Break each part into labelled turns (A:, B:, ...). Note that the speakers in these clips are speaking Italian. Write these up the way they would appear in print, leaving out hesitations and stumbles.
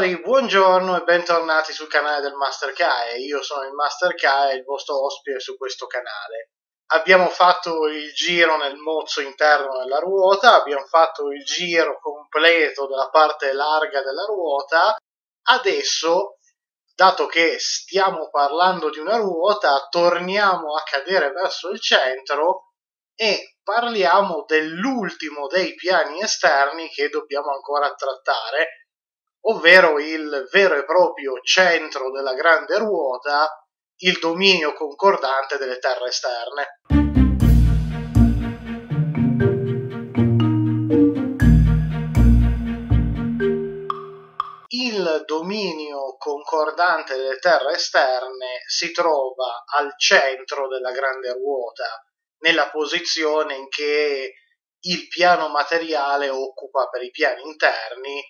A: signori, buongiorno e bentornati sul canale del Master Kae. Io sono il Master Kae, il vostro ospite su questo canale. Abbiamo fatto il giro nel mozzo interno della ruota, abbiamo fatto il giro completo della parte larga della ruota. Adesso, dato che stiamo parlando di una ruota, torniamo a cadere verso il centro e parliamo dell'ultimo dei piani esterni che dobbiamo ancora trattare, ovvero il vero e proprio centro della grande ruota, il dominio concordante delle terre esterne. Il dominio concordante delle terre esterne si trova al centro della grande ruota, nella posizione in che il piano materiale occupa per i piani interni,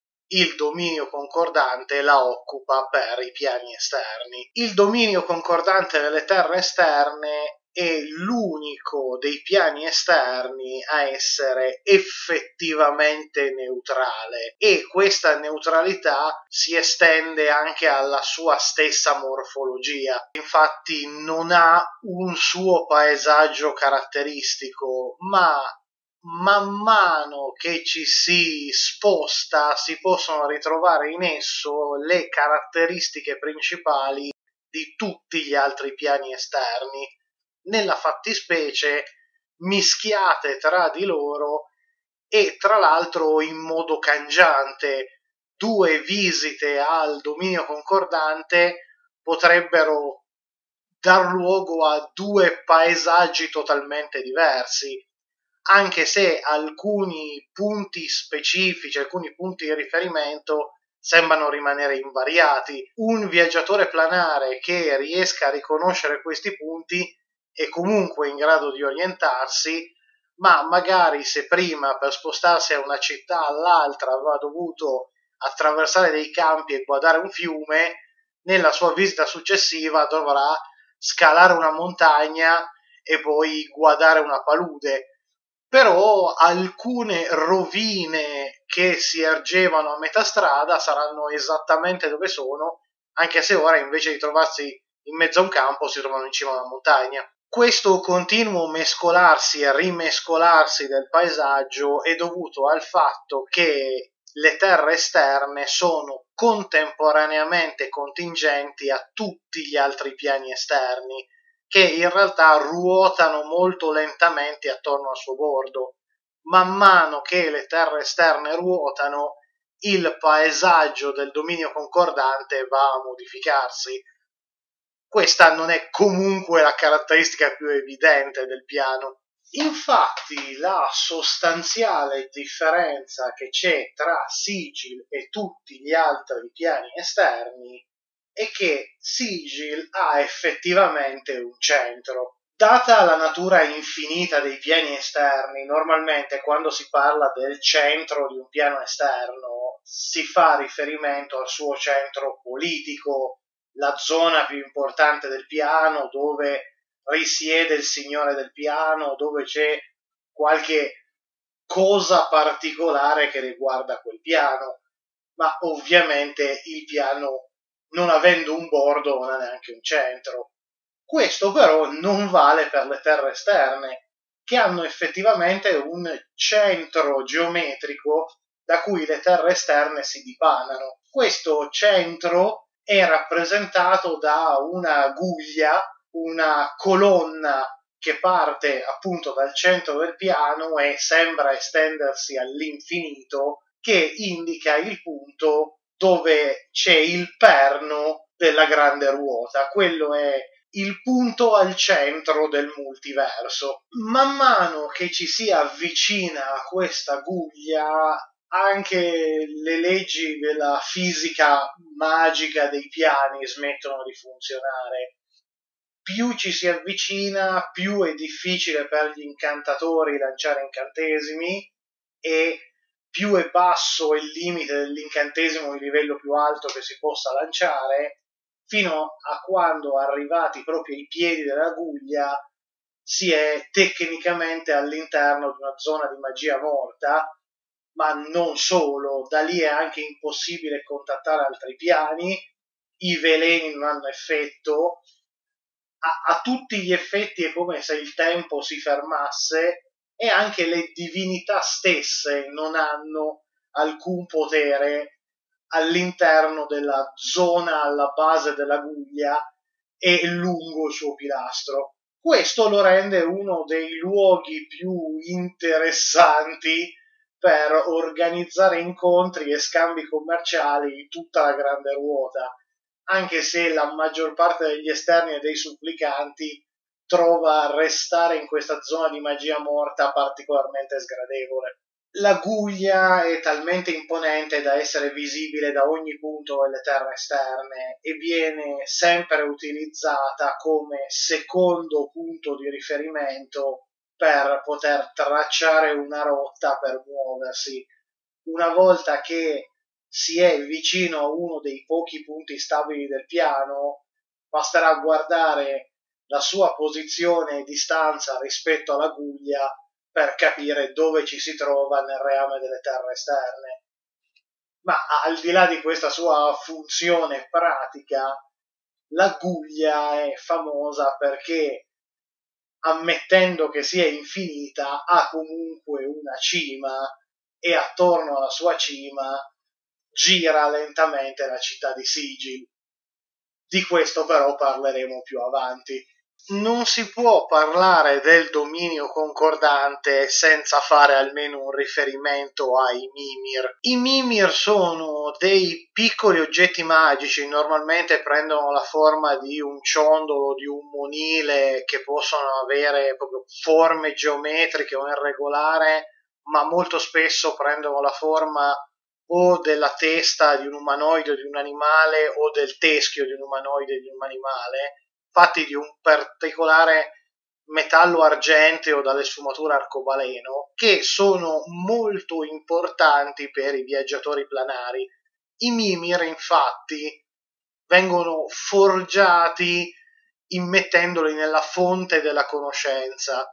A: il dominio concordante la occupa per i piani esterni. Il dominio concordante delle terre esterne è l'unico dei piani esterni a essere effettivamente neutrale, e questa neutralità si estende anche alla sua stessa morfologia. Infatti non ha un suo paesaggio caratteristico, ma man mano che ci si sposta si possono ritrovare in esso le caratteristiche principali di tutti gli altri piani esterni, nella fattispecie mischiate tra di loro e tra l'altro in modo cangiante. Due visite al dominio concordante potrebbero dar luogo a due paesaggi totalmente diversi, anche se alcuni punti specifici, alcuni punti di riferimento sembrano rimanere invariati. Un viaggiatore planare che riesca a riconoscere questi punti è comunque in grado di orientarsi, ma magari se prima per spostarsi da una città all'altra aveva dovuto attraversare dei campi e guardare un fiume, nella sua visita successiva dovrà scalare una montagna e poi guardare una palude. Però alcune rovine che si ergevano a metà strada saranno esattamente dove sono, anche se ora invece di trovarsi in mezzo a un campo si trovano in cima a una montagna. Questo continuo mescolarsi e rimescolarsi del paesaggio è dovuto al fatto che le terre esterne sono contemporaneamente contingenti a tutti gli altri piani esterni, che in realtà ruotano molto lentamente attorno al suo bordo. Man mano che le terre esterne ruotano, il paesaggio del dominio concordante va a modificarsi. Questa non è comunque la caratteristica più evidente del piano. Infatti, la sostanziale differenza che c'è tra Sigil e tutti gli altri piani esterni è che Sigil ha effettivamente un centro. Data la natura infinita dei piani esterni, normalmente quando si parla del centro di un piano esterno si fa riferimento al suo centro politico, la zona più importante del piano, dove risiede il signore del piano, dove c'è qualche cosa particolare che riguarda quel piano. Ma ovviamente il piano, non avendo un bordo, non ha neanche un centro. Questo però non vale per le terre esterne, che hanno effettivamente un centro geometrico da cui le terre esterne si dipanano. Questo centro è rappresentato da una guglia, una colonna che parte appunto dal centro del piano e sembra estendersi all'infinito, che indica il punto dove c'è il perno della grande ruota. Quello è il punto al centro del multiverso. Man mano che ci si avvicina a questa guglia, anche le leggi della fisica magica dei piani smettono di funzionare. Più ci si avvicina, più è difficile per gli incantatori lanciare incantesimi, e più è basso il limite dell'incantesimo di livello più alto che si possa lanciare, fino a quando, arrivati proprio ai piedi della guglia, si è tecnicamente all'interno di una zona di magia morta, ma non solo, da lì è anche impossibile contattare altri piani, i veleni non hanno effetto, a tutti gli effetti è come se il tempo si fermasse e anche le divinità stesse non hanno alcun potere all'interno della zona alla base della guglia e lungo il suo pilastro. Questo lo rende uno dei luoghi più interessanti per organizzare incontri e scambi commerciali in tutta la grande ruota, anche se la maggior parte degli esterni e dei supplicanti trova a restare in questa zona di magia morta particolarmente sgradevole. La guglia è talmente imponente da essere visibile da ogni punto delle terre esterne e viene sempre utilizzata come secondo punto di riferimento per poter tracciare una rotta per muoversi. Una volta che si è vicino a uno dei pochi punti stabili del piano, basterà guardare la sua posizione e distanza rispetto alla guglia per capire dove ci si trova nel reame delle terre esterne. Ma al di là di questa sua funzione pratica, la guglia è famosa perché, ammettendo che sia infinita, ha comunque una cima e attorno alla sua cima gira lentamente la città di Sigil. Di questo però parleremo più avanti. Non si può parlare del dominio concordante senza fare almeno un riferimento ai Mimir. I Mimir sono dei piccoli oggetti magici, normalmente prendono la forma di un ciondolo, di un monile, che possono avere proprio forme geometriche o irregolari, ma molto spesso prendono la forma o della testa di un umanoide o di un animale o del teschio di un umanoide o di un animale, fatti di un particolare metallo argenteo dalle sfumature arcobaleno, che sono molto importanti per i viaggiatori planari. I Mimir, infatti, vengono forgiati immettendoli nella fonte della conoscenza.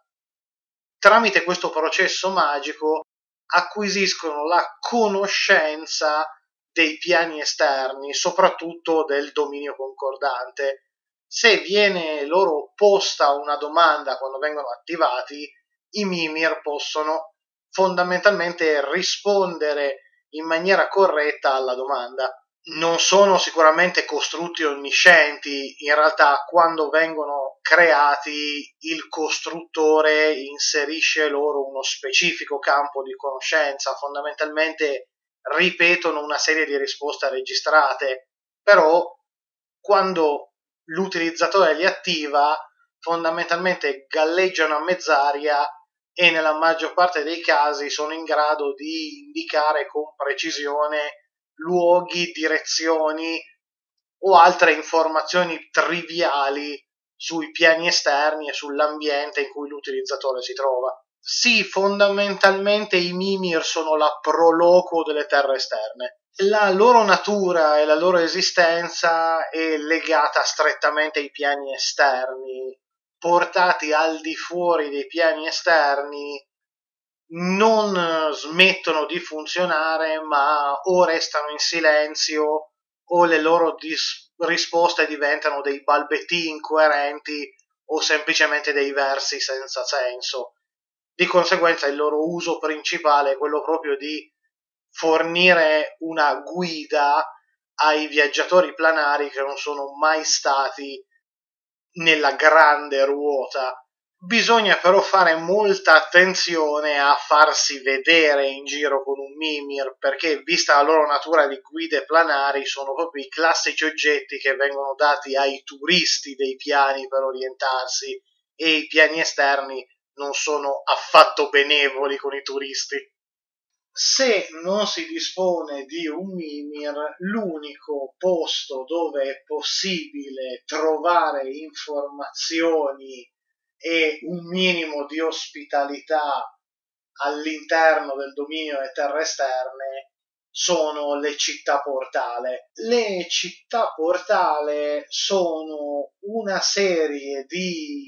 A: Tramite questo processo magico acquisiscono la conoscenza dei piani esterni, soprattutto del dominio concordante. Se viene loro posta una domanda quando vengono attivati, i Mimir possono fondamentalmente rispondere in maniera corretta alla domanda. Non sono sicuramente costrutti onniscienti, in realtà quando vengono creati il costruttore inserisce loro uno specifico campo di conoscenza, fondamentalmente ripetono una serie di risposte registrate, però quando l'utilizzatore li attiva fondamentalmente galleggiano a mezz'aria e nella maggior parte dei casi sono in grado di indicare con precisione luoghi, direzioni o altre informazioni triviali sui piani esterni e sull'ambiente in cui l'utilizzatore si trova. Sì, fondamentalmente i Mimir sono la proloquo delle terre esterne. La loro natura e la loro esistenza è legata strettamente ai piani esterni. Portati al di fuori dei piani esterni non smettono di funzionare, ma o restano in silenzio o le loro risposte diventano dei balbetti incoerenti o semplicemente dei versi senza senso. Di conseguenza il loro uso principale è quello proprio di fornire una guida ai viaggiatori planari che non sono mai stati nella grande ruota. Bisogna però fare molta attenzione a farsi vedere in giro con un Mimir, perché vista la loro natura di guide planari sono proprio i classici oggetti che vengono dati ai turisti dei piani per orientarsi, e i piani esterni non sono affatto benevoli con i turisti. Se non si dispone di un Mimir, l'unico posto dove è possibile trovare informazioni e un minimo di ospitalità all'interno del dominio delle terre esterne sono le città portale. Le città portale sono una serie di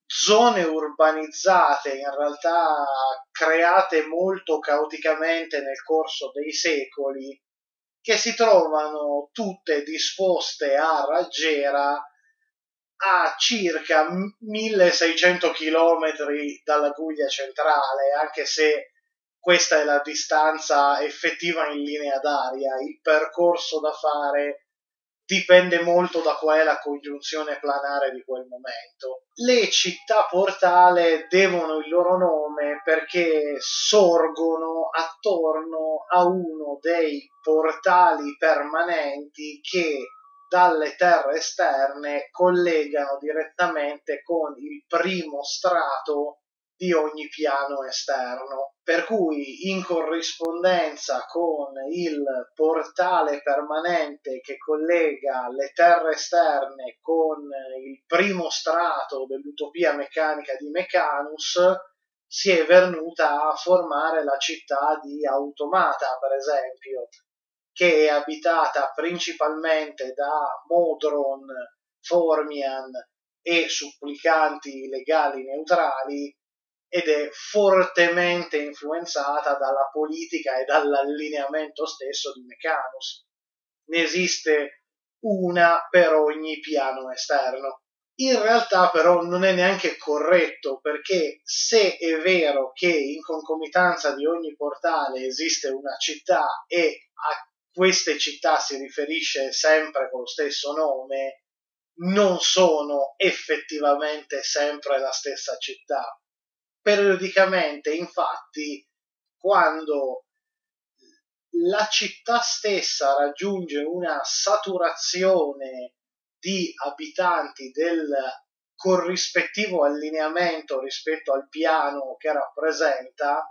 A: zone urbanizzate, in realtà create molto caoticamente nel corso dei secoli, che si trovano tutte disposte a raggiera a circa 1600 km dalla Guglia centrale, anche se questa è la distanza effettiva in linea d'aria. Il percorso da fare dipende molto da qual è la congiunzione planare di quel momento. Le città portale devono il loro nome perché sorgono attorno a uno dei portali permanenti che dalle terre esterne collegano direttamente con il primo strato di ogni piano esterno, per cui in corrispondenza con il portale permanente che collega le terre esterne con il primo strato dell'utopia meccanica di Meccanus, si è venuta a formare la città di Automata, per esempio, che è abitata principalmente da Modron, Formian e supplicanti legali neutrali, ed è fortemente influenzata dalla politica e dall'allineamento stesso di Meccanus. Ne esiste una per ogni piano esterno. In realtà però non è neanche corretto, perché se è vero che in concomitanza di ogni portale esiste una città e a queste città si riferisce sempre con lo stesso nome, non sono effettivamente sempre la stessa città. Periodicamente, infatti, quando la città stessa raggiunge una saturazione di abitanti del corrispettivo allineamento rispetto al piano che rappresenta,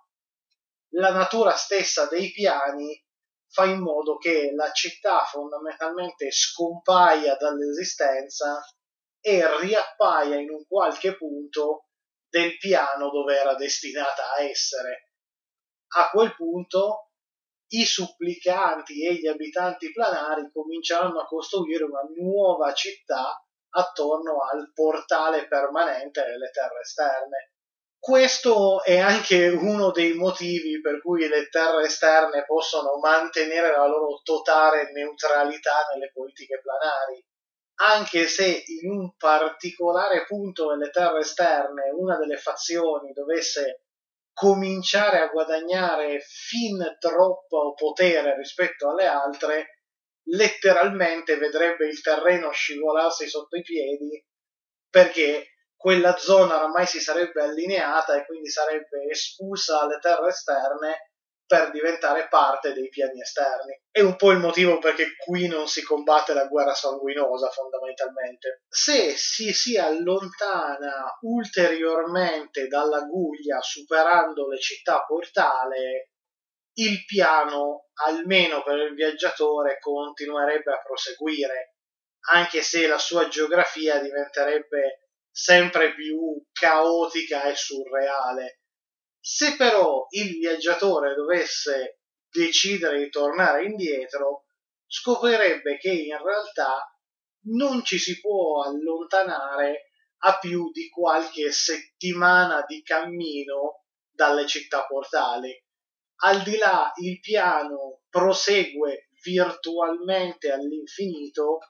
A: la natura stessa dei piani fa in modo che la città fondamentalmente scompaia dall'esistenza e riappaia in un qualche punto del piano dove era destinata a essere. A quel punto i supplicanti e gli abitanti planari cominceranno a costruire una nuova città attorno al portale permanente delle terre esterne. Questo è anche uno dei motivi per cui le terre esterne possono mantenere la loro totale neutralità nelle politiche planari, anche se in un particolare punto delle terre esterne una delle fazioni dovesse cominciare a guadagnare fin troppo potere rispetto alle altre, letteralmente vedrebbe il terreno scivolarsi sotto i piedi, perché quella zona oramai si sarebbe allineata e quindi sarebbe espulsa dalle terre esterne per diventare parte dei piani esterni. È un po' il motivo perché qui non si combatte la guerra sanguinosa, fondamentalmente. Se si allontana ulteriormente dalla Guglia, superando le città portale, il piano, almeno per il viaggiatore, continuerebbe a proseguire, anche se la sua geografia diventerebbe sempre più caotica e surreale. Se però il viaggiatore dovesse decidere di tornare indietro, scoprirebbe che in realtà non ci si può allontanare a più di qualche settimana di cammino dalle città portali. Al di là il piano prosegue virtualmente all'infinito,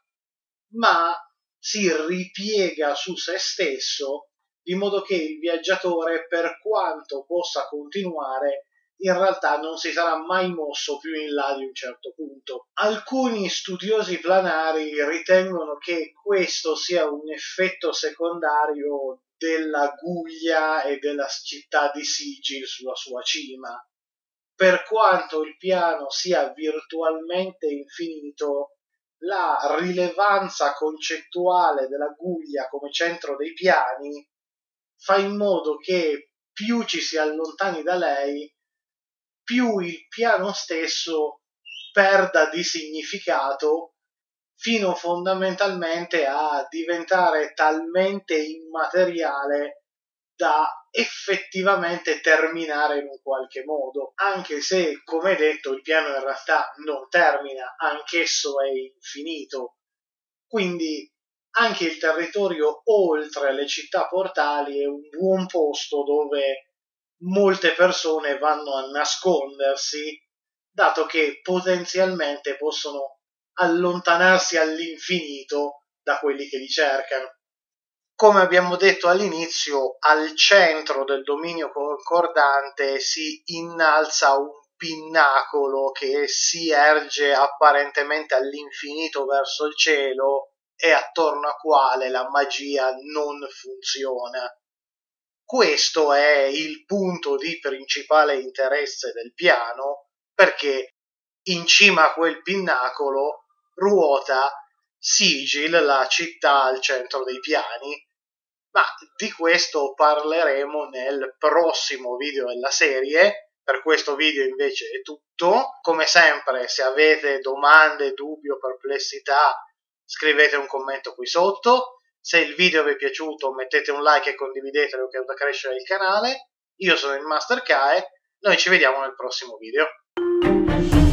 A: ma si ripiega su se stesso, di modo che il viaggiatore, per quanto possa continuare, in realtà non si sarà mai mosso più in là di un certo punto. Alcuni studiosi planari ritengono che questo sia un effetto secondario della Guglia e della città di Sigil sulla sua cima. Per quanto il piano sia virtualmente infinito, la rilevanza concettuale della Guglia come centro dei piani fa in modo che più ci si allontani da lei, più il piano stesso perda di significato, fino fondamentalmente a diventare talmente immateriale da effettivamente terminare in un qualche modo, anche se, come detto, il piano in realtà non termina, anch'esso è infinito. Quindi anche il territorio oltre le città portali è un buon posto dove molte persone vanno a nascondersi, dato che potenzialmente possono allontanarsi all'infinito da quelli che li cercano. Come abbiamo detto all'inizio, al centro del dominio concordante si innalza un pinnacolo che si erge apparentemente all'infinito verso il cielo e attorno a quale la magia non funziona. Questo è il punto di principale interesse del piano, perché in cima a quel pinnacolo ruota Sigil, la città al centro dei piani, ma di questo parleremo nel prossimo video della serie. Per questo video invece è tutto. Come sempre, se avete domande, dubbi o perplessità, scrivete un commento qui sotto. Se il video vi è piaciuto, mettete un like e condividetelo, che aiuta a crescere il canale. Io sono il Master Kae, noi ci vediamo nel prossimo video.